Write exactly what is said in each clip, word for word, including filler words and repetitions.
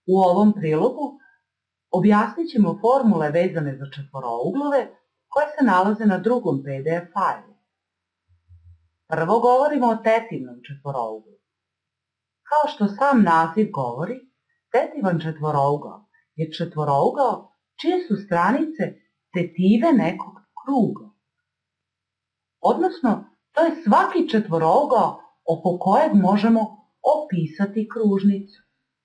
U ovom prilogu objasnit ćemo formule vezane za četvorouglove koje se nalaze na drugom P D F fajlu. Prvo govorimo o tetivnom četvorouglu. Kao što sam naziv govori, tetivan četvorougao je četvorougao čije su stranice tetive nekog kruga. Odnosno, to je svaki četvorougao oko kojeg možemo opisati kružnicu.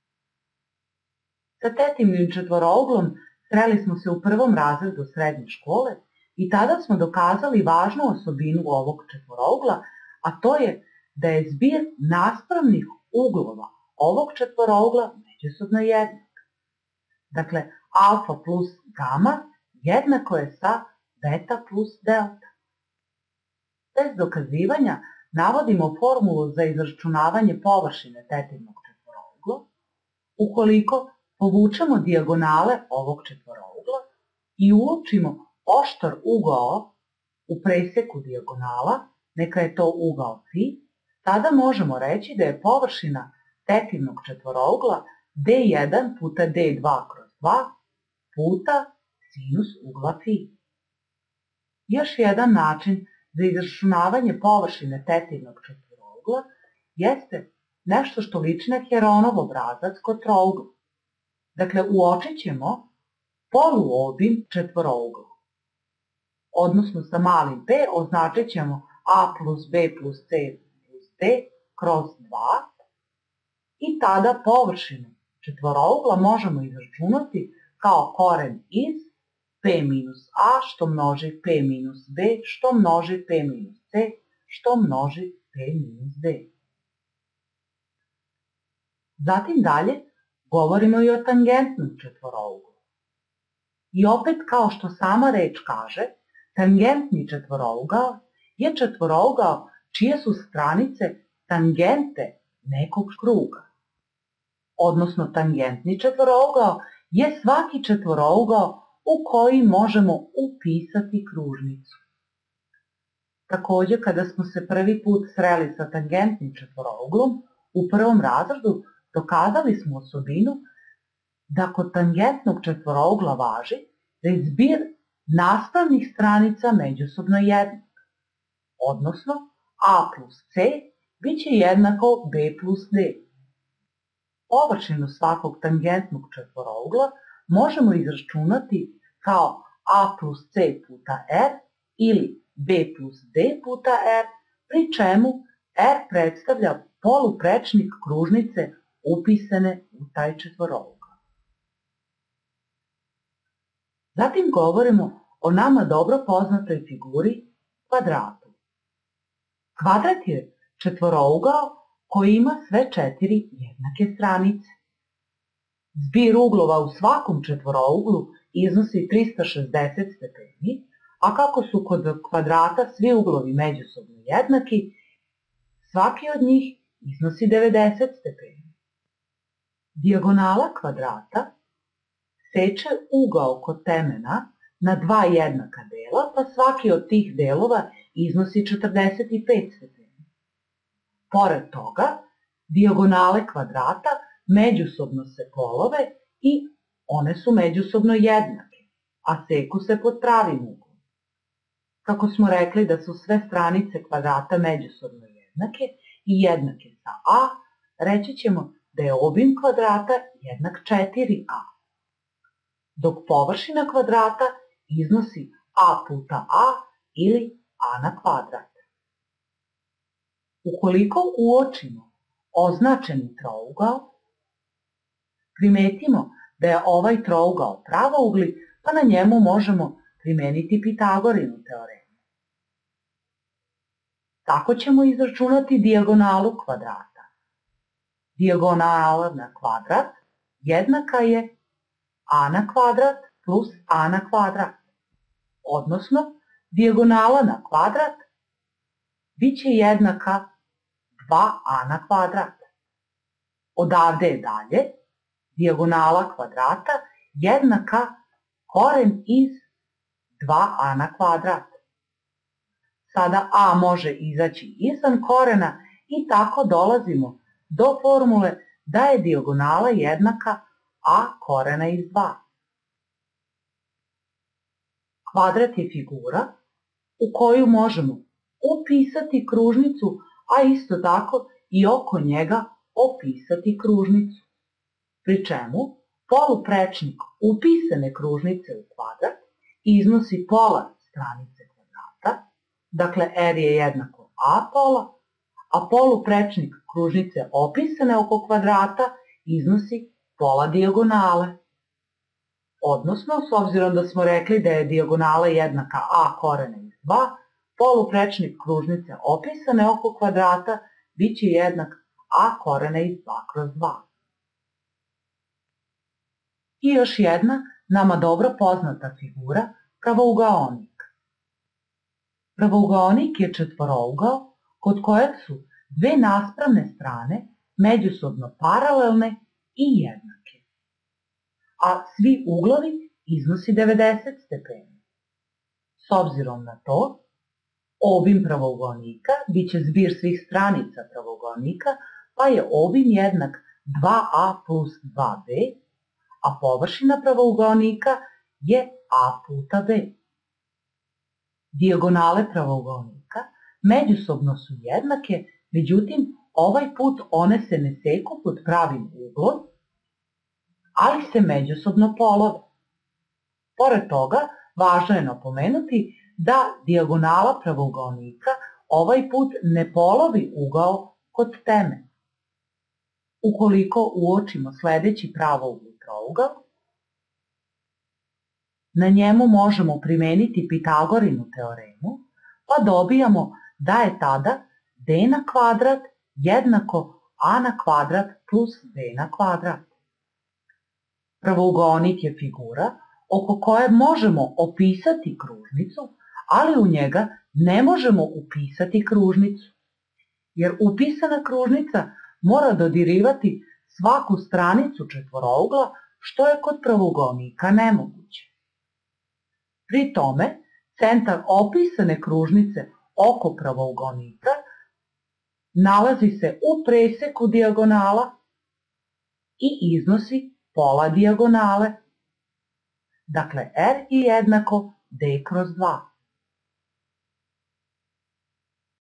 Sa tetivnim četvorouglom sreli smo se u prvom razredu srednje škole i tada smo dokazali važnu osobinu ovog četvorougla, a to je da je zbir naspravnih uglova ovog četvorougla međusobno jednak. Dakle, alfa plus gama jednako je sa beta plus delta. Bez dokazivanja navodimo formulu za izračunavanje površine tetivnog četvorougla. Ukoliko povučemo dijagonale ovog četvorougla i uočimo oštar ugao u preseku dijagonala, neka je to ugao fi, tada možemo reći da je površina tetivnog četvorougla D jedan puta D dva kroz dva puta sinus ugla fi. Još jedan način za izračunavanje površine tetivnog četvorougla jeste nešto što liči na Heronov obrazac kod trougla. Dakle, uočit ćemo poluobim četvorougla. Odnosno sa malim p označit ćemo a plus b plus c plus d kroz dva i tada površinu četvorougla možemo izračunati kao koren iz p minus a što množi p minus b što množi p minus c što množi p minus d. Zatim dalje govorimo i o tangentnom četvorouglu. I opet, kao što sama reč kaže, tangentni četvorougao je četvorougao čije su stranice tangente nekog kruga. Odnosno, tangentni četvorougao je svaki četvorougao u koji možemo upisati kružnicu. Također, kada smo se prvi put sreli sa tangentnim četvorouglom, u prvom razredu dokazali smo osobinu da kod tangentnog četvorougla važi da je zbir nastavnih stranica međusobno jednak. Odnosno, a plus c bit će jednako b plus d. Površinu svakog tangentnog četvorougla možemo izračunati kao a plus c puta r ili b plus d puta r, pri čemu r predstavlja poluprečnik kružnice upisane u taj četvorougao. Zatim govorimo o nama dobro poznatoj figuri kvadratu. Kvadrat je četvorougao koji ima sve četiri jednake stranice. Zbir uglova u svakom četvorouglu iznosi trista šezdeset stepeni, a kako su kod kvadrata svi uglovi međusobno jednaki, svaki od njih iznosi devedeset stepeni. Dijagonala kvadrata seče ugao kod temena na dva jednaka dela, pa svaki od tih delova iznosi četrdeset pet stepeni. Pored toga, dijagonale kvadrata međusobno se polove i one su međusobno jednake, a seku se pod pravim uglom. Kako smo rekli da su sve stranice kvadrata međusobno jednake i jednake sa a, reći ćemo da je obim kvadrata jednak četiri a, dok površina kvadrata iznosi a puta a ili a na kvadrat. Ukoliko uočimo označeni trougao, primetimo da je ovaj trougao pravougli, pa na njemu možemo primeniti Pitagorinu teoremu. Tako ćemo izračunati dijagonalu kvadrata. Dijagonala na kvadrat jednaka je a na kvadrat plus a na kvadrat. Odnosno, dijagonala na kvadrat bit će jednaka dva a na kvadrat. Odavde je dalje dijagonala kvadrata jednaka koren iz dva a na kvadrat. Sada a može izaći izvan korena i tako dolazimo do formule da je dijagonala jednaka a korena iz dva. Kvadrat je figura u koju možemo upisati kružnicu, a isto tako i oko njega opisati kružnicu. Pri čemu poluprečnik upisane kružnice u kvadrat iznosi pola stranice kvadrata, dakle r je jednako a pola, a poluprečnik kružnice opisane oko kvadrata iznosi pola dijagonale. Odnosno, s obzirom da smo rekli da je dijagonala jednaka a korena iz dva, poluprečnik kružnice opisane oko kvadrata bit će jednak a korena iz dva kroz dva. I još jedna nama dobro poznata figura, pravougaonik. Pravougaonik je četvorougao kod kojeg su dve naspravne strane međusobno paralelne i jednake, a svi uglovi iznosi devedeset stepeni. S obzirom na to, obim pravougaonika bit će zbir svih stranica pravougaonika, pa je obim jednak dva a plus dva b, a površina pravougaonika je a puta b. Dijagonale pravougaonika međusobno su jednake, međutim ovaj put one se ne seku pod pravim uglom, ali se međusobno polove. Pored toga, važno je napomenuti da dijagonala pravougaonika ovaj put ne polovi ugao kod teme. Ukoliko uočimo sledeći pravougli trougao, na njemu možemo primeniti Pitagorinu teoremu, pa dobijamo da je tada d na kvadrat jednako a na kvadrat plus b na kvadrat. Pravougaonik je figura oko koje možemo opisati kružnicu, ali u njega ne možemo upisati kružnicu, jer upisana kružnica mora dodirivati svaku stranicu četvorougla, što je kod pravougaonika nemoguće. Pri tome, centar opisane kružnice oko pravougaonika nalazi se u preseku dijagonala i iznosi pola dijagonale. Dakle, r je jednako d kroz dva.